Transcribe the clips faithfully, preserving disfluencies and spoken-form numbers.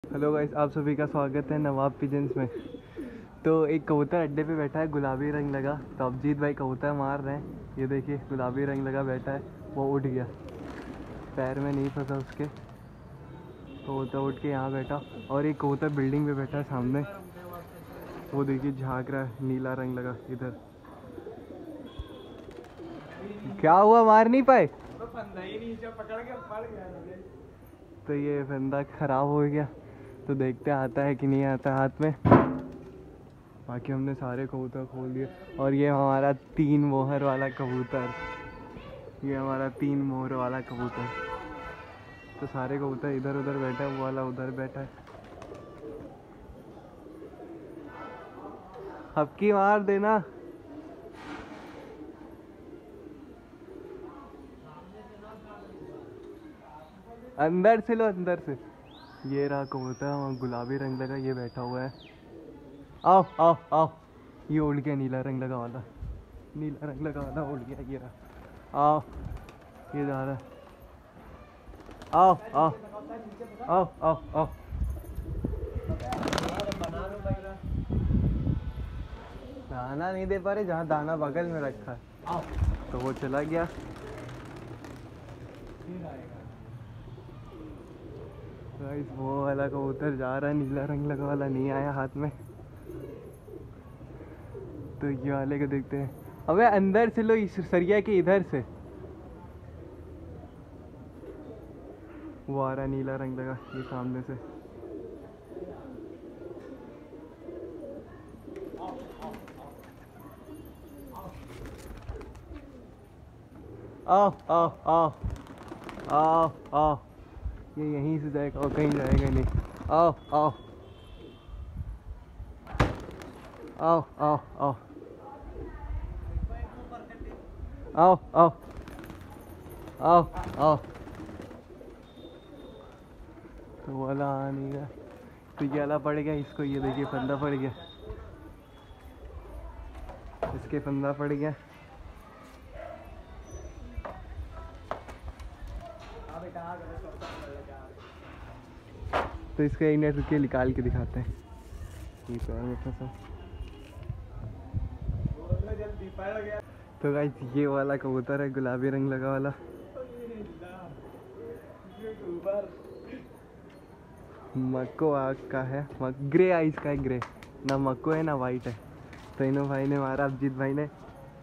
Hello guys, आप सभी का स्वागत है नवाब पिजन्स में। तो एक कबूतर अड्डे पे बैठा है, गुलाबी रंग लगा। तो अभिजीत भाई कबूतर मार रहे हैं। ये देखिए, गुलाबी रंग लगा बैठा है। वो उठ गया, पैर में नहीं फंसा उसके। कबूतर उठ के यहाँ बैठा। और एक कबूतर बिल्डिंग पे बैठा है सामने। वो देखिए झाँक रहा है, नीला रंग लगा इधर। क्या हुआ, मार नहीं पाए? तो ये फंदा खराब हो गया। तो देखते आता है कि नहीं आता हाथ में। बाकी हमने सारे कबूतर खोल दिए। और ये हमारा तीन मोहर वाला कबूतर, ये हमारा तीन मोहर वाला कबूतर। तो सारे कबूतर इधर उधर बैठा है, वो वाला उधर बैठा है। हपकी मार देना। अंदर से लो, अंदर से। ये रहा कबूतर, वहाँ गुलाबी रंग लगा, ये बैठा हुआ है। आओ आओ आओ। ये उड़ गया, नीला रंग लगा वाला, नीला रंग लगा वाला उड़ गया। ये रहा, आओ। ये जा रहा है, आओ आओ आओ आओ आओ। दाना नहीं दे पा रहे, जहाँ दाना बगल में रखा है। तो वो चला गया। गाइस, वो वाला कबूतर जा रहा है, नीला रंग लगा वाला नहीं आया हाथ में। तो ये वाले को देखते हैं। अबे अंदर से लो, इस सरिया के इधर से। वो आ रहा है, नीला रंग लगा, ये सामने से। आओ आओ आओ आओ आओ। ये यहीं से जाएगा और कहीं जाएगा नहीं। आओ आओ आओ आओ आओ आओ आओ आओ आओ। तो वाला आ नहीं गया। तो ये वाला पड़ गया इसको। ये देखिए, फंदा पड़ गया, इसके फंदा पड़ गया। तो इसका एक नेट रुके, निकाल के दिखाते हैं। ये पैर में फंसा। तो गाइस, ये वाला कबूतर है, गुलाबी रंग लगा वाला। मक्को आग का है, ग्रे आइज का है, ग्रे ना मक्को है ना वाइट है। तो इनो भाई ने मारा, अभिजीत भाई ने।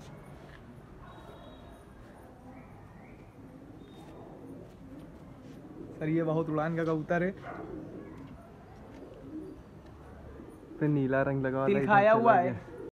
सर ये बहुत उड़ान का कबूतर है। तो नीला रंग लगा वाला तिल खाया हुआ है।